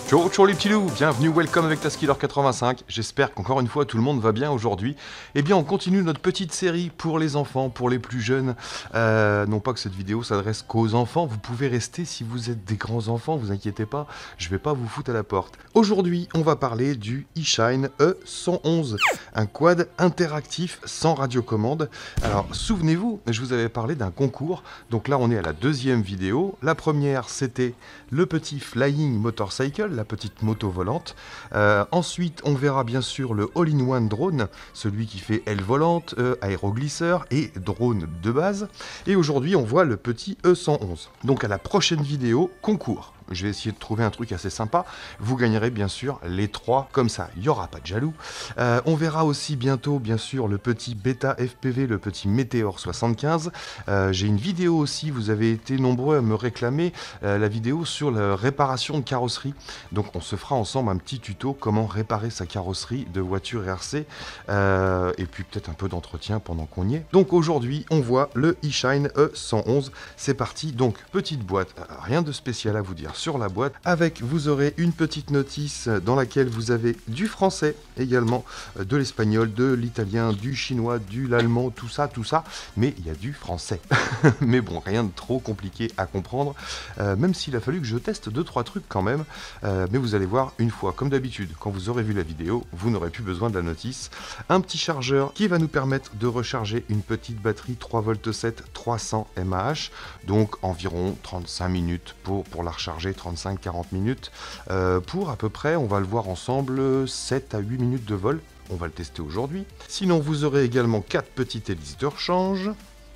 Ciao, ciao les petits loups, bienvenue, welcome avec Taskiller85. J'espère qu'encore une fois tout le monde va bien aujourd'hui. Eh bien on continue notre petite série pour les enfants, pour les plus jeunes. Non pas que cette vidéo s'adresse qu'aux enfants, vous pouvez rester si vous êtes des grands enfants, vous inquiétez pas, je vais pas vous foutre à la porte. Aujourd'hui on va parler du eShine E111, un quad interactif sans radiocommande. Alors souvenez-vous, je vous avais parlé d'un concours, donc là on est à la deuxième vidéo. La première c'était le petit Flying Motorcycle, la petite moto volante. Ensuite, on verra bien sûr le All-in-One drone, celui qui fait aile volante, aéroglisseur et drone de base. Et aujourd'hui, on voit le petit E111. Donc à la prochaine vidéo, concours. Je vais essayer de trouver un truc assez sympa. Vous gagnerez bien sûr les trois, comme ça, il n'y aura pas de jaloux. On verra aussi bientôt, bien sûr, le petit Beta FPV, le petit Meteor 75. J'ai une vidéo aussi, vous avez été nombreux à me réclamer la vidéo sur la réparation de carrosserie. Donc on se fera ensemble un petit tuto comment réparer sa carrosserie de voiture RC. Et puis peut-être un peu d'entretien pendant qu'on y est. Donc aujourd'hui, on voit le eShine E111. C'est parti, donc petite boîte, rien de spécial à vous dire sur la boîte. Avec, vous aurez une petite notice dans laquelle vous avez du français également, de l'espagnol, de l'italien, du chinois, de l'allemand, tout ça, mais il y a du français. Mais bon, rien de trop compliqué à comprendre, même s'il a fallu que je teste 2-3 trucs quand même. Mais vous allez voir, une fois, comme d'habitude, quand vous aurez vu la vidéo, vous n'aurez plus besoin de la notice. Un petit chargeur qui va nous permettre de recharger une petite batterie 3V7 300 mAh, donc environ 35 minutes pour la recharger, 35-40 minutes, pour à peu près, on va le voir ensemble, 7 à 8 minutes de vol. On va le tester aujourd'hui. Sinon, vous aurez également 4 petites hélices de rechange.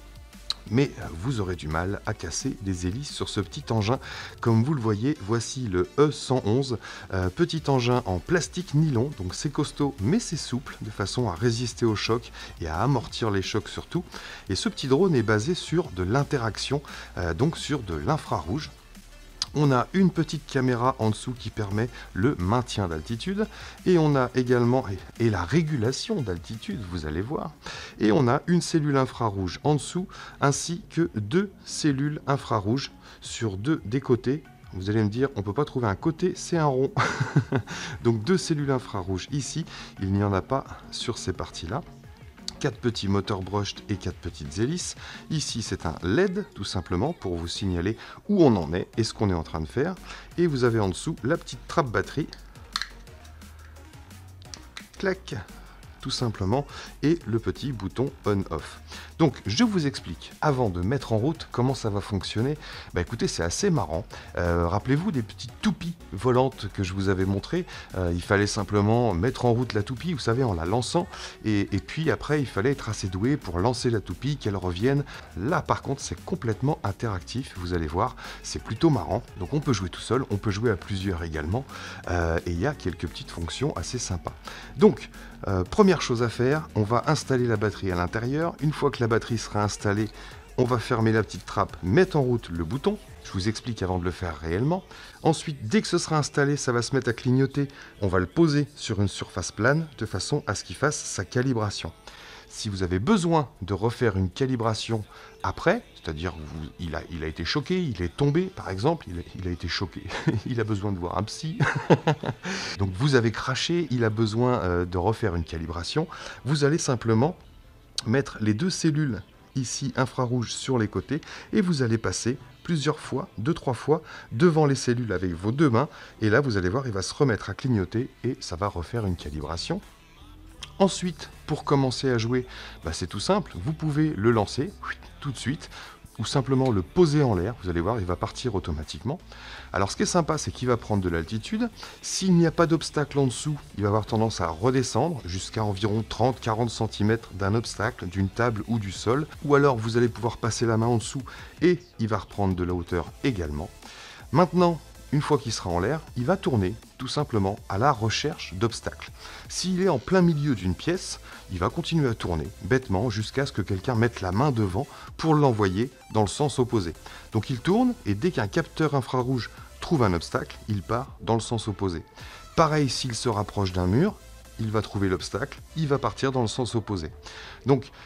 Mais vous aurez du mal à casser les hélices sur ce petit engin. Comme vous le voyez, voici le E111, petit engin en plastique nylon, donc c'est costaud mais c'est souple, de façon à résister aux chocs et à amortir les chocs surtout. Et ce petit drone est basé sur de l'interaction, donc sur de l'infrarouge. On a une petite caméra en dessous qui permet le maintien d'altitude, et on a également et la régulation d'altitude, vous allez voir. Et on a une cellule infrarouge en dessous, ainsi que 2 cellules infrarouges sur des côtés. Vous allez me dire, on ne peut pas trouver un côté, c'est un rond. Donc 2 cellules infrarouges ici, il n'y en a pas sur ces parties-là. 4 petits moteurs brushed et 4 petites hélices. Ici, c'est un LED, tout simplement, pour vous signaler où on en est et ce qu'on est en train de faire. Et vous avez en dessous la petite trappe batterie. Clac, tout simplement, et le petit bouton on-off. Donc, je vous explique, avant de mettre en route, comment ça va fonctionner. Bah écoutez, c'est assez marrant. Rappelez-vous des petites toupies volantes que je vous avais montrées. Il fallait simplement mettre en route la toupie, vous savez, en la lançant. Et puis après, il fallait être assez doué pour lancer la toupie, qu'elle revienne. Là, par contre, c'est complètement interactif. Vous allez voir, c'est plutôt marrant. Donc, on peut jouer tout seul, on peut jouer à plusieurs également. Et il y a quelques petites fonctions assez sympas. Donc, première chose à faire, on va installer la batterie à l'intérieur. Une fois que la batterie sera installée, on va fermer la petite trappe, mettre en route le bouton. Je vous explique avant de le faire réellement. Ensuite, dès que ce sera installé, ça va se mettre à clignoter. On va le poser sur une surface plane de façon à ce qu'il fasse sa calibration. Si vous avez besoin de refaire une calibration après, c'est-à-dire il a été choqué, il est tombé par exemple, il a été choqué, il a besoin de voir un psy, donc vous avez craché, il a besoin de refaire une calibration, vous allez simplement mettre les 2 cellules ici infrarouges sur les côtés et vous allez passer plusieurs fois, 2-3 fois, devant les cellules avec vos 2 mains, et là vous allez voir, il va se remettre à clignoter et ça va refaire une calibration. Ensuite, pour commencer à jouer, c'est tout simple, vous pouvez le lancer tout de suite, ou simplement le poser en l'air, vous allez voir, il va partir automatiquement. Alors ce qui est sympa, c'est qu'il va prendre de l'altitude. S'il n'y a pas d'obstacle en dessous, il va avoir tendance à redescendre jusqu'à environ 30-40 cm d'un obstacle, d'une table ou du sol. Ou alors vous allez pouvoir passer la main en dessous et il va reprendre de la hauteur également. Maintenant, une fois qu'il sera en l'air, il va tourner tout simplement à la recherche d'obstacles. S'il est en plein milieu d'une pièce, il va continuer à tourner bêtement jusqu'à ce que quelqu'un mette la main devant pour l'envoyer dans le sens opposé. Donc il tourne et dès qu'un capteur infrarouge trouve un obstacle, il part dans le sens opposé. Pareil, s'il se rapproche d'un mur, il va trouver l'obstacle, il va partir dans le sens opposé. Donc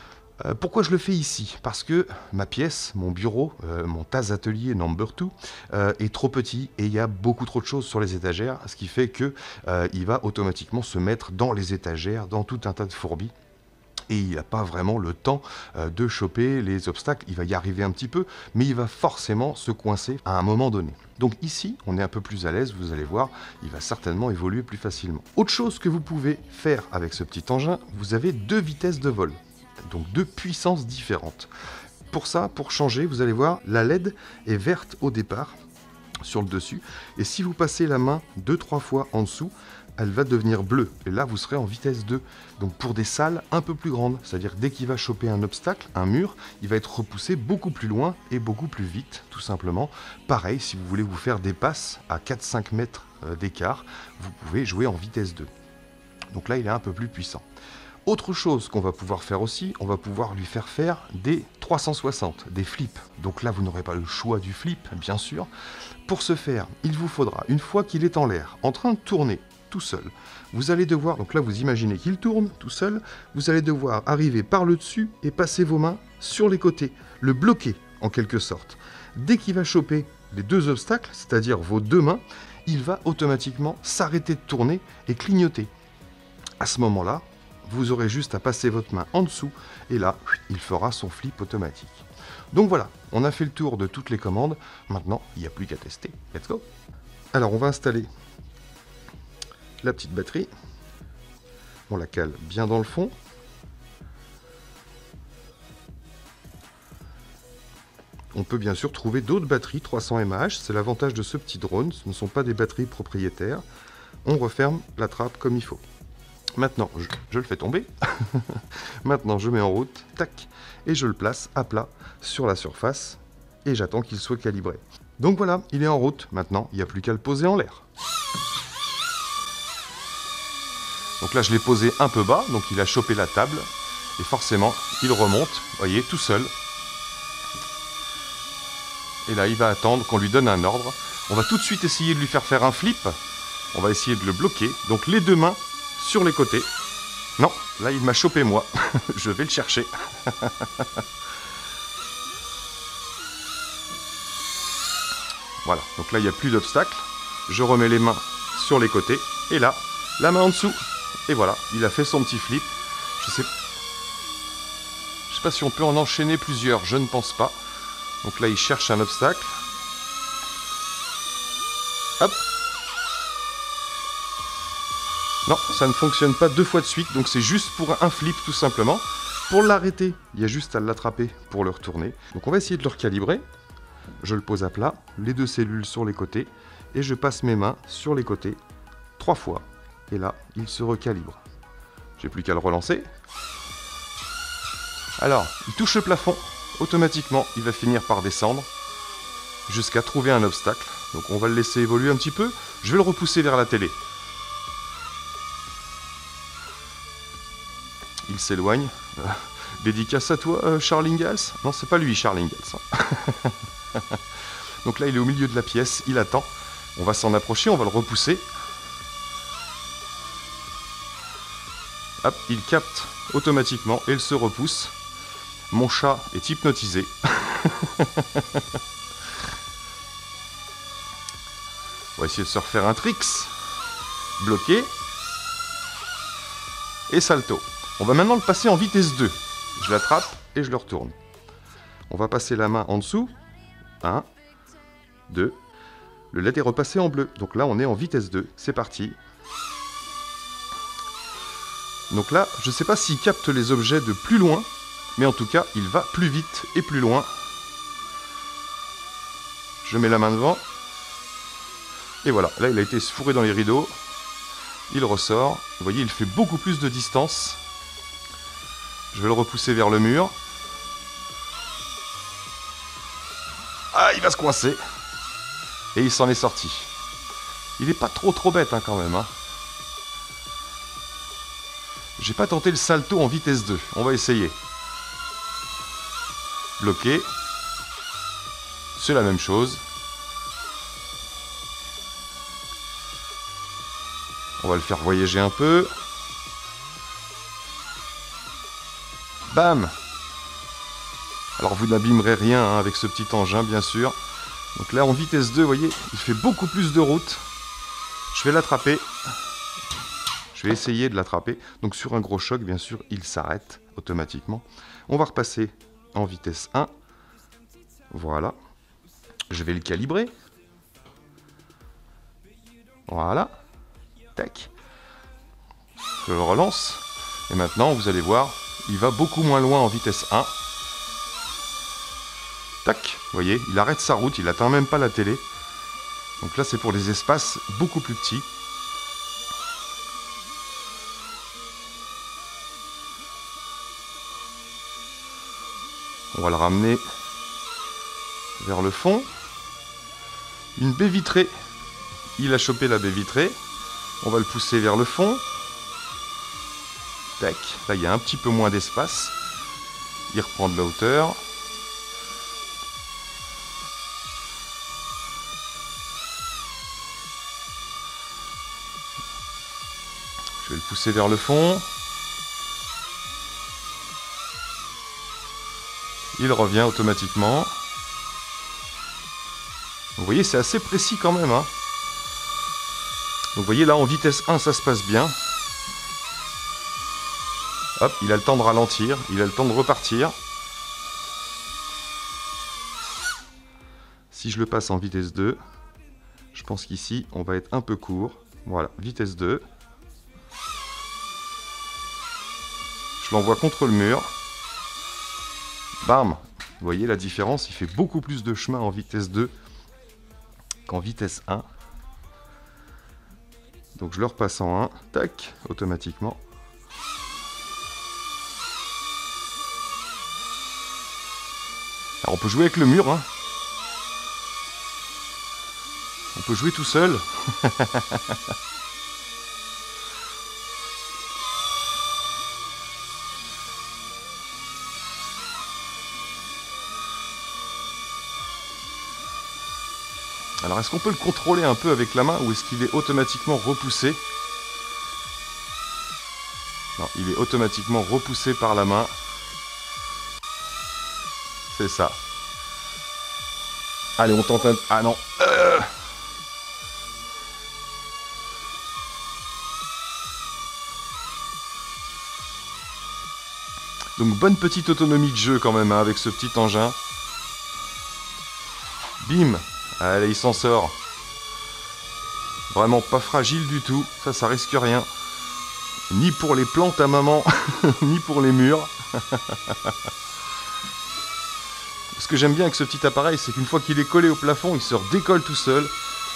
Pourquoi je le fais ici? Parce que ma pièce, mon bureau, mon TAS atelier number 2 est trop petit et il y a beaucoup trop de choses sur les étagères, ce qui fait que il va automatiquement se mettre dans les étagères, dans tout un tas de fourbis. Et il n'a pas vraiment le temps de choper les obstacles. Il va y arriver un petit peu, mais il va forcément se coincer à un moment donné. Donc ici, on est un peu plus à l'aise, vous allez voir, il va certainement évoluer plus facilement. Autre chose que vous pouvez faire avec ce petit engin, vous avez 2 vitesses de vol, donc 2 puissances différentes. Pour ça, pour changer, vous allez voir, la LED est verte au départ, sur le dessus, et si vous passez la main 2-3 fois en dessous, elle va devenir bleue, et là vous serez en vitesse 2. Donc pour des salles un peu plus grandes, c'est-à-dire dès qu'il va choper un obstacle, un mur, il va être repoussé beaucoup plus loin et beaucoup plus vite, tout simplement. Pareil, si vous voulez vous faire des passes à 4-5 mètres d'écart, vous pouvez jouer en vitesse 2. Donc là il est un peu plus puissant. Autre chose qu'on va pouvoir faire aussi, on va pouvoir lui faire faire des 360, des flips. Donc là, vous n'aurez pas le choix du flip, bien sûr. Pour ce faire, il vous faudra, une fois qu'il est en l'air, en train de tourner tout seul, vous allez devoir, donc là vous imaginez qu'il tourne tout seul, vous allez devoir arriver par le dessus et passer vos mains sur les côtés, le bloquer en quelque sorte. Dès qu'il va choper les 2 obstacles, c'est-à-dire vos 2 mains, il va automatiquement s'arrêter de tourner et clignoter. À ce moment-là, vous aurez juste à passer votre main en dessous et là, il fera son flip automatique. Donc voilà, on a fait le tour de toutes les commandes. Maintenant, il n'y a plus qu'à tester. Let's go! Alors, on va installer la petite batterie. On la cale bien dans le fond. On peut bien sûr trouver d'autres batteries 300 mAh. C'est l'avantage de ce petit drone. Ce ne sont pas des batteries propriétaires. On referme la trappe comme il faut. Maintenant, je le fais tomber. Maintenant, je mets en route, tac, et je le place à plat sur la surface et j'attends qu'il soit calibré. Donc voilà, il est en route. Maintenant, il n'y a plus qu'à le poser en l'air. Donc là, je l'ai posé un peu bas, donc il a chopé la table et forcément, il remonte, vous voyez, tout seul. Et là, il va attendre qu'on lui donne un ordre. On va tout de suite essayer de lui faire un flip. On va essayer de le bloquer. Donc les 2 mains sur les côtés. Non, là il m'a chopé moi. Je vais le chercher. Voilà, donc là il n'y a plus d'obstacle. Je remets les mains sur les côtés. Et là, la main en dessous. Et voilà, il a fait son petit flip. Je sais pas si on peut en enchaîner plusieurs, je ne pense pas. Donc là il cherche un obstacle. Hop. Non, ça ne fonctionne pas 2 fois de suite, donc c'est juste pour un flip tout simplement. Pour l'arrêter, il y a juste à l'attraper pour le retourner. Donc on va essayer de le recalibrer. Je le pose à plat, les 2 cellules sur les côtés, et je passe mes mains sur les côtés 3 fois. Et là, il se recalibre. J'ai plus qu'à le relancer. Alors, il touche le plafond, automatiquement, il va finir par descendre jusqu'à trouver un obstacle. Donc on va le laisser évoluer un petit peu. Je vais le repousser vers la télé. Il s'éloigne. Dédicace à toi, Charles Ingalls? Non, c'est pas lui, Charles Ingalls. Donc là, il est au milieu de la pièce, il attend. On va s'en approcher, on va le repousser. Hop, il capte automatiquement et il se repousse. Mon chat est hypnotisé. On va essayer de se refaire un tricks. Bloqué. Et salto. On va maintenant le passer en vitesse 2. Je l'attrape et je le retourne. On va passer la main en dessous. 1, 2. Le LED est repassé en bleu. Donc là, on est en vitesse 2. C'est parti. Donc là, je ne sais pas s'il capte les objets de plus loin, mais en tout cas, il va plus vite et plus loin. Je mets la main devant. Et voilà, là, il a été fourré dans les rideaux. Il ressort. Vous voyez, il fait beaucoup plus de distance. Je vais le repousser vers le mur. Ah, il va se coincer. Et il s'en est sorti. Il n'est pas trop bête hein, quand même. Hein. J'ai pas tenté le salto en vitesse 2. On va essayer. Bloqué. C'est la même chose. On va le faire voyager un peu. Bam! Alors vous n'abîmerez rien hein, avec ce petit engin bien sûr. Donc là en vitesse 2, vous voyez, il fait beaucoup plus de route. Je vais l'attraper. Je vais essayer de l'attraper. Donc sur un gros choc, bien sûr, il s'arrête automatiquement. On va repasser en vitesse 1. Voilà. Je vais le calibrer. Voilà. Tac. Je le relance. Et maintenant, vous allez voir, il va beaucoup moins loin en vitesse 1. Tac. Vous voyez, il arrête sa route, il n'atteint même pas la télé. Donc là, c'est pour des espaces beaucoup plus petits. On va le ramener vers le fond. Une baie vitrée. Il a chopé la baie vitrée. On va le pousser vers le fond. Tac. Là, il y a un petit peu moins d'espace. Il reprend de la hauteur. Je vais le pousser vers le fond. Il revient automatiquement. Vous voyez, c'est assez précis quand même. Hein. Donc vous voyez là, en vitesse 1, ça se passe bien. Hop, il a le temps de ralentir, il a le temps de repartir. Si je le passe en vitesse 2, je pense qu'ici, on va être un peu court. Voilà, vitesse 2. Je l'envoie contre le mur. Bam! Vous voyez la différence, il fait beaucoup plus de chemin en vitesse 2 qu'en vitesse 1. Donc je le repasse en 1, tac, automatiquement. Alors on peut jouer avec le mur, hein. On peut jouer tout seul. Alors est-ce qu'on peut le contrôler un peu avec la main ou est-ce qu'il est automatiquement repoussé? Non, il est automatiquement repoussé par la main. C'est ça. Allez, on tente un... Ah non. Donc bonne petite autonomie de jeu quand même hein, avec ce petit engin. Bim. Allez, il s'en sort. Vraiment pas fragile du tout. Ça risque rien. Ni pour les plantes à maman, ni pour les murs. Ce que j'aime bien avec ce petit appareil, c'est qu'une fois qu'il est collé au plafond, il se redécolle tout seul.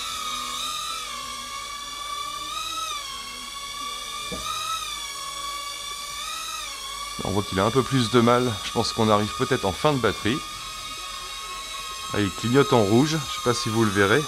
On voit qu'il a un peu plus de mal. Je pense qu'on arrive peut-être en fin de batterie. Là, il clignote en rouge. Je ne sais pas si vous le verrez.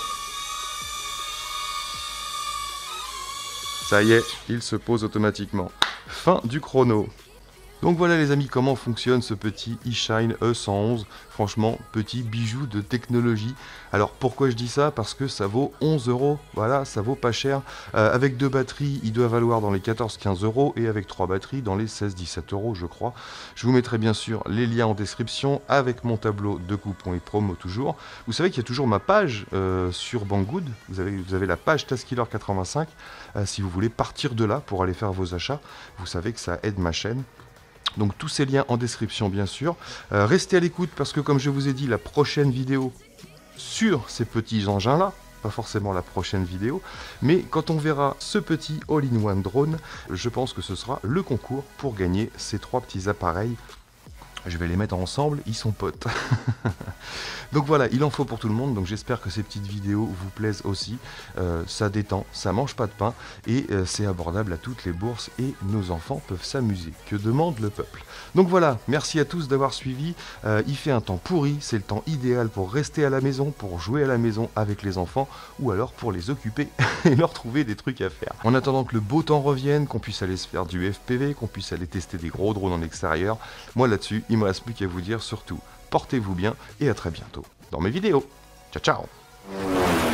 Ça y est, il se pose automatiquement. Fin du chrono. Donc voilà les amis, comment fonctionne ce petit eShine E111. Franchement, petit bijou de technologie. Alors pourquoi je dis ça? Parce que ça vaut 11 €. Voilà, ça vaut pas cher. Avec 2 batteries, il doit valoir dans les 14-15 € et avec 3 batteries dans les 16-17 € je crois. Je vous mettrai bien sûr les liens en description avec mon tableau de coupons et promos toujours. Vous savez qu'il y a toujours ma page sur Banggood. Vous avez la page TaskKiller85. Si vous voulez partir de là pour aller faire vos achats, vous savez que ça aide ma chaîne. Donc tous ces liens en description bien sûr. Restez à l'écoute parce que comme je vous ai dit, la prochaine vidéo sur ces petits engins là, pas forcément la prochaine vidéo, mais quand on verra ce petit all-in-one drone, je pense que ce sera le concours pour gagner ces 3 petits appareils. Je vais les mettre ensemble, ils sont potes. Donc voilà, il en faut pour tout le monde, donc j'espère que ces petites vidéos vous plaisent aussi. Ça détend, ça mange pas de pain, et c'est abordable à toutes les bourses, et nos enfants peuvent s'amuser. Que demande le peuple? Donc voilà, merci à tous d'avoir suivi. Il fait un temps pourri, c'est le temps idéal pour rester à la maison, pour jouer à la maison avec les enfants, ou alors pour les occuper et leur trouver des trucs à faire. En attendant que le beau temps revienne, qu'on puisse aller se faire du FPV, qu'on puisse aller tester des gros drones en extérieur, moi là-dessus, il ne me reste plus qu'à vous dire surtout, portez-vous bien et à très bientôt dans mes vidéos. Ciao ciao.